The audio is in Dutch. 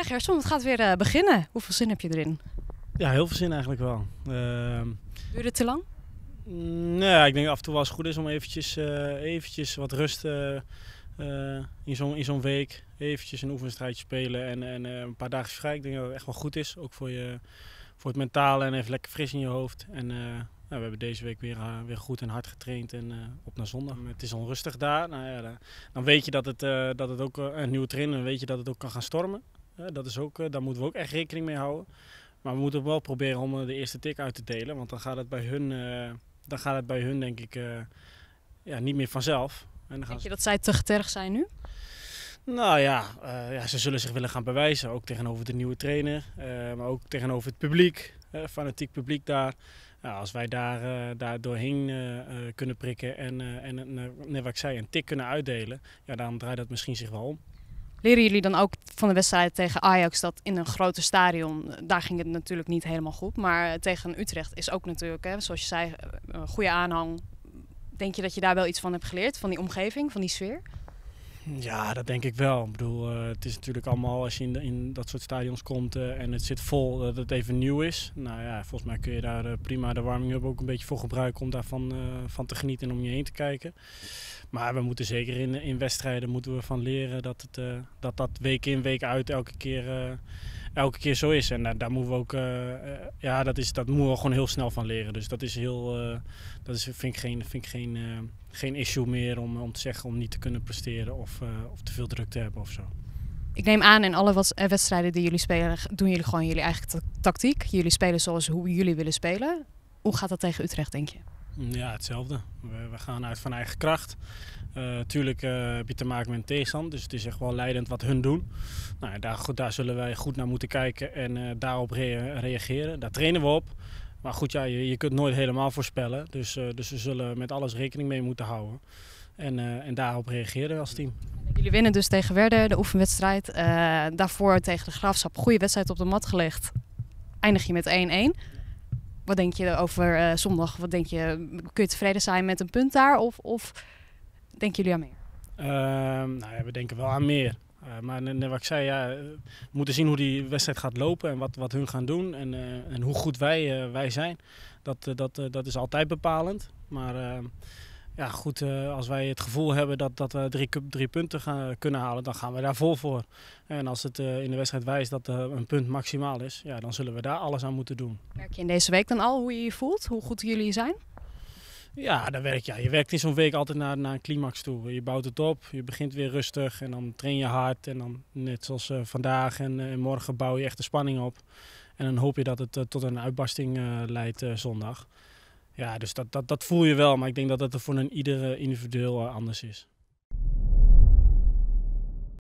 Ja, Gerson, het gaat weer beginnen. Hoeveel zin heb je erin? Ja, heel veel zin eigenlijk wel. Duurde het te lang? Nee, ik denk af en toe wel eens goed is om eventjes wat rust in zo'n week. Eventjes een oefenwedstrijdje spelen en een paar dagen vrij. Ik denk dat het echt wel goed is, ook voor het mentale en even lekker fris in je hoofd. En we hebben deze week weer goed en hard getraind en op naar zondag. Het is onrustig daar. Nou ja, dan weet je dat het ook een nieuwe trainer, dan weet je dat het ook kan gaan stormen. Daar moeten we ook echt rekening mee houden. Maar we moeten wel proberen om de eerste tik uit te delen, want dan gaat het bij hun denk ik niet meer vanzelf. En dan Denk je dat zij te getergd zijn nu? Nou ja, ze zullen zich willen gaan bewijzen, ook tegenover de nieuwe trainer, maar ook tegenover het publiek, fanatiek publiek daar. Ja, als wij daar doorheen kunnen prikken en net wat ik zei, een tik kunnen uitdelen, ja, dan draait dat misschien zich wel om. Leren jullie dan ook van de wedstrijd tegen Ajax dat in een grote stadion, daar ging het natuurlijk niet helemaal goed, maar tegen Utrecht is ook natuurlijk, zoals je zei, een goede aanhang. Denk je dat je daar wel iets van hebt geleerd, van die omgeving, van die sfeer? Ja, dat denk ik wel. Ik bedoel, het is natuurlijk allemaal als je in dat soort stadions komt en het zit vol, dat het even nieuw is. Nou ja, volgens mij kun je daar prima de warming-up ook een beetje voor gebruiken om daarvan van te genieten en om je heen te kijken. Maar we moeten zeker in wedstrijden moeten we van leren dat week in, week uit elke keer zo is. En daar moeten we ook, dat moeten we gewoon heel snel van leren. Dus dat is vind ik geen issue meer om te zeggen om niet te kunnen presteren of te veel druk te hebben of zo. Ik neem aan, in alle wedstrijden die jullie spelen, doen jullie gewoon jullie eigen tactiek. Jullie spelen zoals hoe jullie willen spelen. Hoe gaat dat tegen Utrecht, denk je? Ja, hetzelfde. We gaan uit van eigen kracht. Tuurlijk heb je te maken met een tegenstander, dus het is echt wel leidend wat hun doen. Nou, daar zullen wij goed naar moeten kijken en daarop reageren. Daar trainen we op. Maar goed, ja, je kunt nooit helemaal voorspellen. Dus we zullen met alles rekening mee moeten houden. En daarop reageren als team. Jullie winnen dus tegen Werder, de oefenwedstrijd. Daarvoor tegen de Graafschap, goede wedstrijd op de mat gelegd. Eindig je met 1-1. Wat denk je over zondag? Kun je tevreden zijn met een punt daar? Of denken jullie aan meer? We denken wel aan meer. Maar net wat ik zei, we moeten zien hoe die wedstrijd gaat lopen en wat hun gaan doen en hoe goed wij zijn. Dat is altijd bepalend. Maar goed, als wij het gevoel hebben dat we drie punten kunnen halen, dan gaan we daar vol voor. En als het in de wedstrijd wijst dat een punt maximaal is, ja, dan zullen we daar alles aan moeten doen. Merk je in deze week dan al hoe je je voelt? Hoe goed jullie zijn? Ja, je werkt in zo'n week altijd naar een climax toe. Je bouwt het op, je begint weer rustig en dan train je hard. En dan net zoals vandaag en morgen bouw je echt de spanning op. En dan hoop je dat het tot een uitbarsting leidt zondag. Ja, dus dat voel je wel, maar ik denk dat het voor ieder individueel anders is.